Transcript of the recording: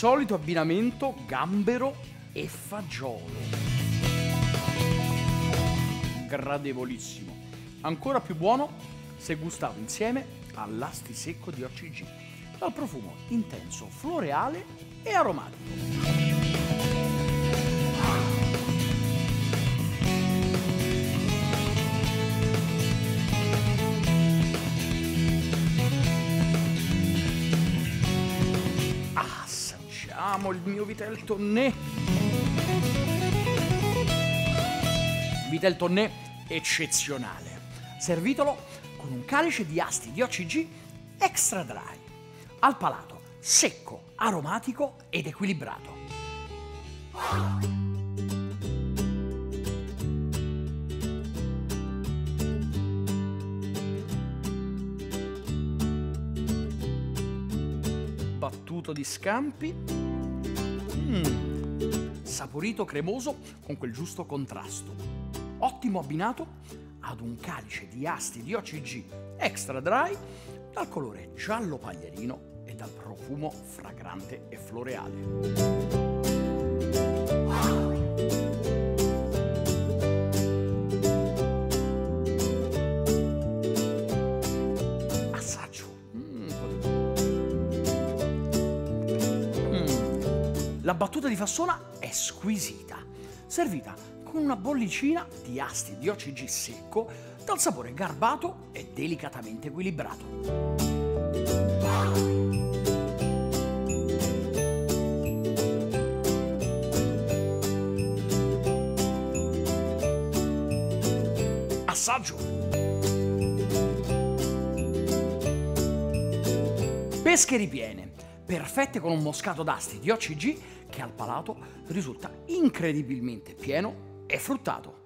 solito abbinamento gambero e fagiolo. Gradevolissimo. Ancora più buono se gustato insieme all'asti secco di OCG, dal profumo intenso, floreale e aromatico. Assaggiamo il mio Vitel Tonnè. Vitel Tonnè eccezionale, servitolo con un calice di asti di OCG extra dry, al palato secco, aromatico ed equilibrato. Battuto di scampi, saporito cremoso con quel giusto contrasto. Ottimo abbinato ad un calice di asti di OCG extra dry dal colore giallo paglierino e dal profumo fragrante e floreale. Assaggio. La battuta di Fassona è squisita, servita con una bollicina di asti di OCG secco dal sapore garbato e delicatamente equilibrato. Assaggio. Pesche ripiene, perfette con un moscato d'asti di OCG che al palato risulta incredibilmente pieno e fruttato.